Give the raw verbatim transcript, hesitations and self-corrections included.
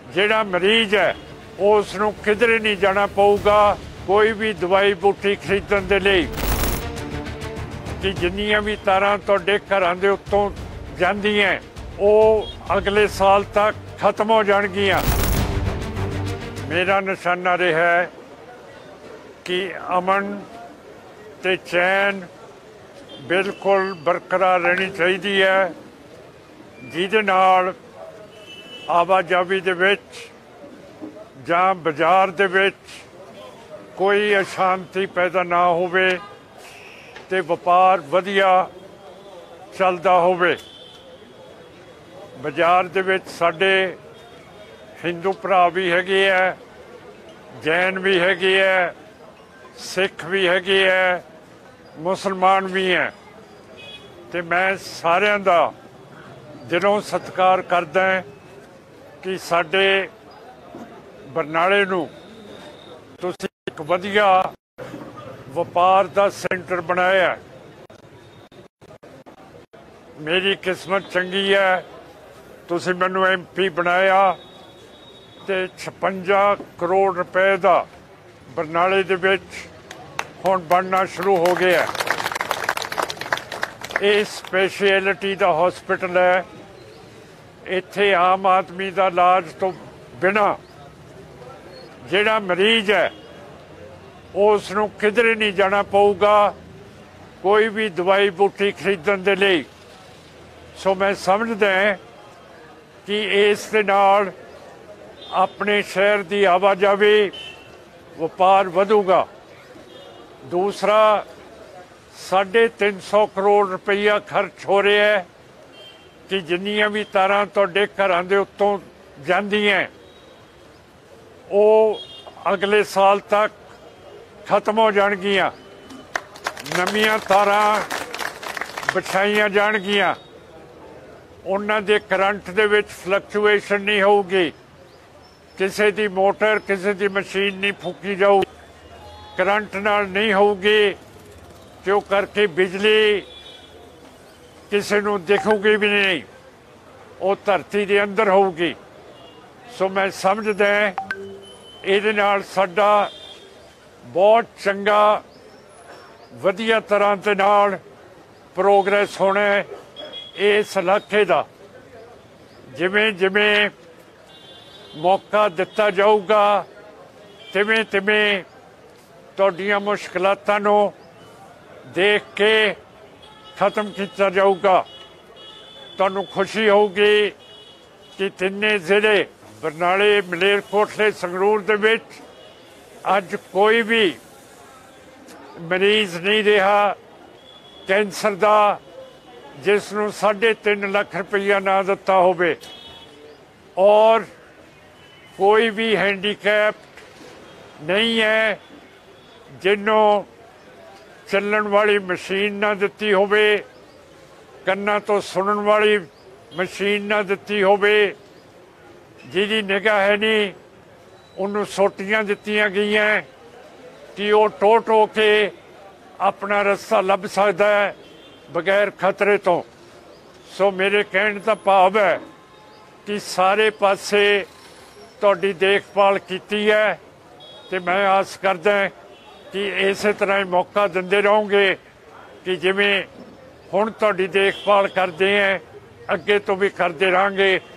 ਜਿਹੜਾ ਮਰੀਜ਼ ਹੈ ਉਸ ਨੂੰ ਕਿਧਰੇ ਨਹੀਂ ਜਾਣਾ ਪਊਗਾ ਕੋਈ ਵੀ ਦਵਾਈ ਬੂਟੀ ਖਰੀਦਣ ਦੇ ਲਈ ਕਿ ਜਿੰਨੀਆਂ ਵੀ ਤਾਰਾਂ ਤੁਹਾਡੇ ਘਰਾਂ ਦੇ ਉੱਤੋਂ ਜਾਂਦੀਆਂ ਉਹ ਅਗਲੇ ਸਾਲ ਤੱਕ ਖਤਮ ਹੋ ਜਾਣਗੀਆਂ। ਮੇਰਾ ਨਿਸ਼ਾਨਾ ਰਿਹਾ ਹੈ कि अमन ते चैन बिल्कुल बरकरार रहनी चाहिए है, जिहदे नाल आवाजावी दे विच जां बाजार दे विच कोई अशांति पैदा ना होवे ते व्यापार वधिया चलदा होवे। बाजार दे विच साडे हिंदू भरा भी हैगे है, जैन भी हैगे है, सिख भी हैगे है, मुसलमान भी हैं ते मैं सारियां दा दिलों सत्कार करदा कि साडे बरनाले नूं तुसीं इक वधिया वपार दा सेंटर बनाया। मेरी किस्मत चंगी है, तुसीं मैनूं एम पी बनाया ते छप्पन करोड़ रुपए दा बरनाले दे विच हुण बनना शुरू हो गया। ये स्पैशलिटी दा हॉस्पिटल है, इत्थे आम आदमी दा इलाज तो बिना जिहड़ा मरीज है उस नूं किधरे नहीं जाना पऊगा कोई भी दवाई बूटी खरीदण दे लई। सो मैं समझदा कि इस दे नाल अपने शहर की आवाजावी व्यापार वधूगा। दूसरा साढ़े तीन सौ करोड़ रुपया खर्च हो रहा है कि जिन्नियां भी तारां तुहाडे घरां दे उत्तों जांदियां वो अगले साल तक खत्म हो जाणगियां, नवीआं तारां बिछाईआं जाणगियां, उन्हां दे करंट दे विच फ्लक्चुएशन नहीं होऊगी, किसी दी मोटर किसी दी मशीन नहीं फूकी जाऊ, करंट नाल नहीं होगी, क्यों करके बिजली किसी नूं दिखूगी भी नहीं, वो धरती दे अंदर होगी। सो मैं समझदा इहदे नाल साडा बहुत चंगा वधिया तरह दे नाल प्रोग्रेस होना इस इलाके दा। जिवें जिवें मौका दिता जाऊगा तिवें तिवें तुहाडीआं मुश्किलातां नूं देख के खत्म किया जाऊगा। तुहानूं खुशी होगी कि तिन्ने जिले बरनाले मलेरकोटले संगरूर दे विच अज कोई भी मरीज नहीं रहा कैंसर दा जिस नूं साढ़े तीन लाख रुपया ना दिता होवे, और कोई भी हैंडीकैप नहीं है जिन्हों चलण वाली मशीन ना दिती होवे, कन्ना तो सुनन वाली मशीन ना दिती होवे, जिहदी निगाह है नहीं उन्होंने सोटियां दित्तियां गईयां कि वो टो टो के अपना रस्ता लभ सकदा है बगैर खतरे तो। सो मेरे कहने का भाव है कि सारे पासे तुहाडी देखभाल कीती है ते मैं आस करदा कि इस तरह ही मौका दिंदे रहोगे कि जिवें हुण तुहाडी देखभाल करदे हैं अगे तो भी करते रहांगे।